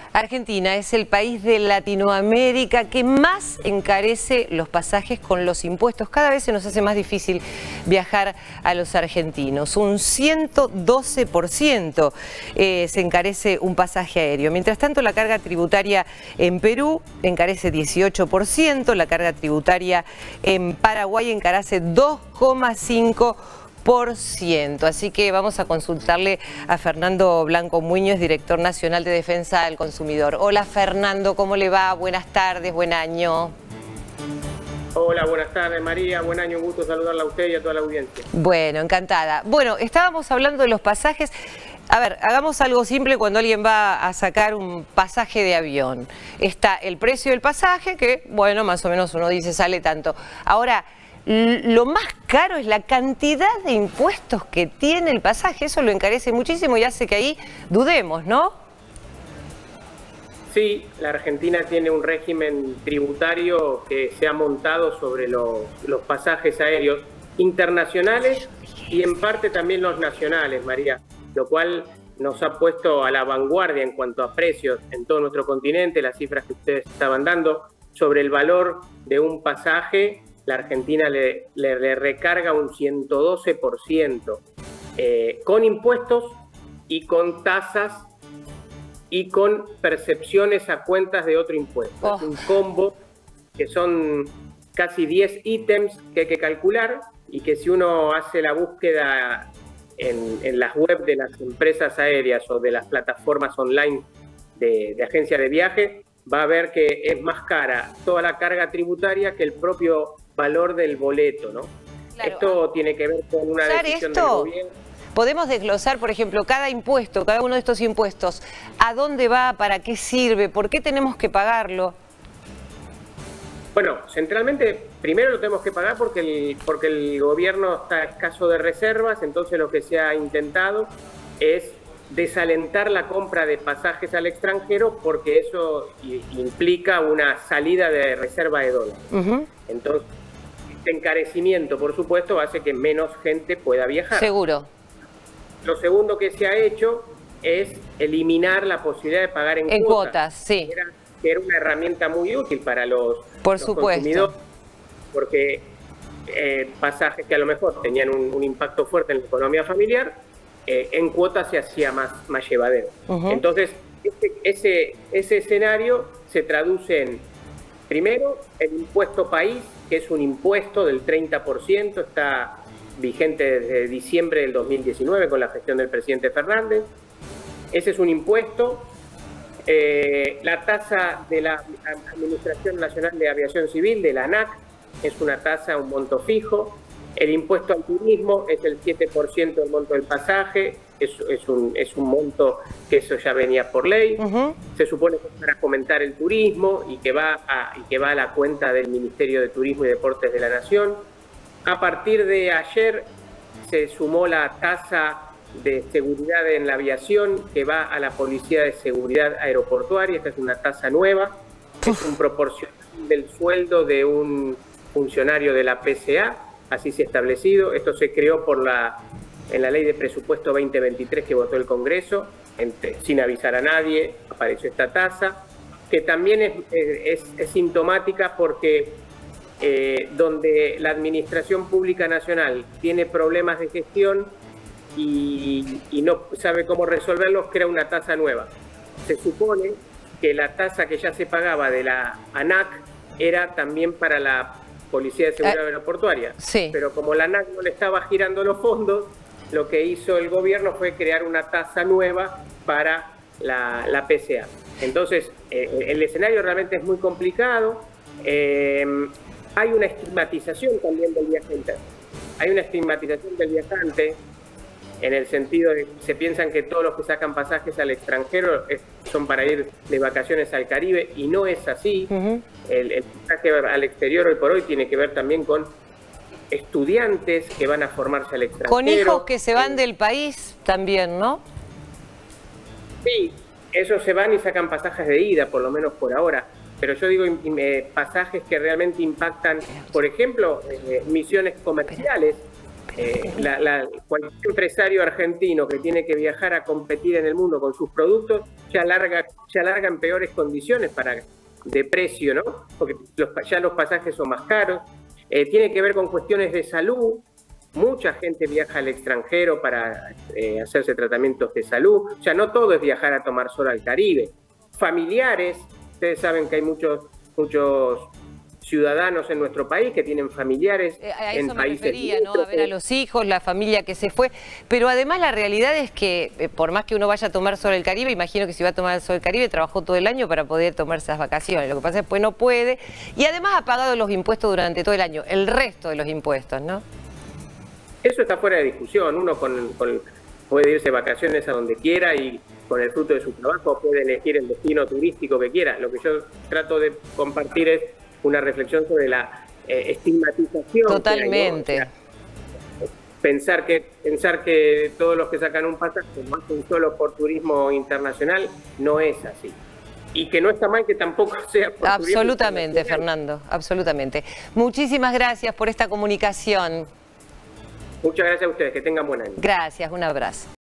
Argentina es el país de Latinoamérica que más encarece los pasajes con los impuestos. Cada vez se nos hace más difícil viajar a los argentinos. Un 112% se encarece un pasaje aéreo. Mientras tanto, la carga tributaria en Perú encarece 18%, la carga tributaria en Paraguay encarece 2,5%. Así que vamos a consultarle a Fernando Blanco Muñoz, director nacional de Defensa del Consumidor. Hola Fernando, ¿cómo le va? Buenas tardes, buen año. Hola, buenas tardes María, buen año, un gusto saludarla a usted y a toda la audiencia. Bueno, encantada. Bueno, estábamos hablando de los pasajes. A ver, hagamos algo simple cuando alguien va a sacar un pasaje de avión. Está el precio del pasaje, que bueno, más o menos uno dice sale tanto. Ahora, lo más caro es la cantidad de impuestos que tiene el pasaje. Eso lo encarece muchísimo y hace que ahí dudemos, ¿no? Sí, la Argentina tiene un régimen tributario que se ha montado sobre los pasajes aéreos internacionales y en parte también los nacionales, María, lo cual nos ha puesto a la vanguardia en cuanto a precios en todo nuestro continente. Las cifras que ustedes estaban dando sobre el valor de un pasaje, la Argentina le recarga un 112%, con impuestos y con tasas y con percepciones a cuentas de otro impuesto. Es un combo que son casi 10 ítems que hay que calcular y que si uno hace la búsqueda en las web de las empresas aéreas o de las plataformas online de agencias de viaje, va a ver que es más cara toda la carga tributaria que el propio valor del boleto, ¿no? Claro. Esto tiene que ver con una decisión del gobierno. Podemos desglosar, por ejemplo, cada impuesto, cada uno de estos impuestos, ¿a dónde va? ¿Para qué sirve? ¿Por qué tenemos que pagarlo? Bueno, centralmente, primero lo tenemos que pagar porque el gobierno está escaso de reservas, entonces lo que se ha intentado es desalentar la compra de pasajes al extranjero porque eso implica una salida de reserva de dólares. Entonces, este encarecimiento, por supuesto, hace que menos gente pueda viajar. Seguro. Lo segundo que se ha hecho es eliminar la posibilidad de pagar en cuotas, sí. Que era una herramienta muy útil para los consumidores, porque pasajes que a lo mejor tenían un impacto fuerte en la economía familiar, en cuotas se hacía más llevadero. Entonces, ese escenario se traduce en, primero, el impuesto país, que es un impuesto del 30%, está vigente desde diciembre del 2019 con la gestión del presidente Fernández. Ese es un impuesto. La tasa de la Administración Nacional de Aviación Civil, de la ANAC, es una tasa, un monto fijo. El impuesto al turismo es el 7% del monto del pasaje, es un monto que eso ya venía por ley. Se supone que es para fomentar el turismo y que va a la cuenta del Ministerio de Turismo y Deportes de la Nación. A partir de ayer se sumó la tasa de seguridad en la aviación que va a la Policía de Seguridad Aeroportuaria. Esta es una tasa nueva, es un proporcional del sueldo de un funcionario de la PCA. Así se ha establecido. Esto se creó en la Ley de Presupuesto 2023 que votó el Congreso, sin avisar a nadie, apareció esta tasa, que también es sintomática porque donde la Administración Pública Nacional tiene problemas de gestión y no sabe cómo resolverlos, crea una tasa nueva. Se supone que la tasa que ya se pagaba de la ANAC era también para la Policía de Seguridad Aeroportuaria, pero como la ANAC no le estaba girando los fondos, lo que hizo el gobierno fue crear una tasa nueva para la PCA. Entonces, el escenario realmente es muy complicado. Hay una estigmatización también del viajante. Hay una estigmatización del viajante en el sentido de que se piensan que todos los que sacan pasajes al extranjero son para ir de vacaciones al Caribe, y no es así. El pasaje al exterior hoy por hoy tiene que ver también con estudiantes que van a formarse al extranjero. Con hijos que se van del país también, ¿no? Sí, esos se van y sacan pasajes de ida, por lo menos por ahora. Pero yo digo pasajes que realmente impactan, por ejemplo, misiones comerciales. Cualquier empresario argentino que tiene que viajar a competir en el mundo con sus productos ya larga en peores condiciones de precio, ¿no? Porque ya los pasajes son más caros. Tiene que ver con cuestiones de salud. Mucha gente viaja al extranjero para hacerse tratamientos de salud. O sea, no todo es viajar a tomar sol al Caribe. Familiares, ustedes saben que hay muchos ciudadanos en nuestro país que tienen familiares en países. A eso me refería, ¿no? A ver a los hijos, la familia que se fue. Pero además la realidad es que por más que uno vaya a tomar sol al Caribe, imagino que si va a tomar sol al Caribe trabajó todo el año para poder tomarse esas vacaciones. Lo que pasa es que después no puede. Y además ha pagado los impuestos durante todo el año, el resto de los impuestos, ¿no? Eso está fuera de discusión. Uno puede irse de vacaciones a donde quiera y con el fruto de su trabajo puede elegir el destino turístico que quiera. Lo que yo trato de compartir es una reflexión sobre la estigmatización. Totalmente. Que hay, ¿no? O sea, pensar que todos los que sacan un pasaje lo hacen solo por turismo internacional no es así. Y que no está mal que tampoco sea por absolutamente, Fernando, absolutamente. Muchísimas gracias por esta comunicación. Muchas gracias a ustedes, que tengan buen año. Gracias, un abrazo.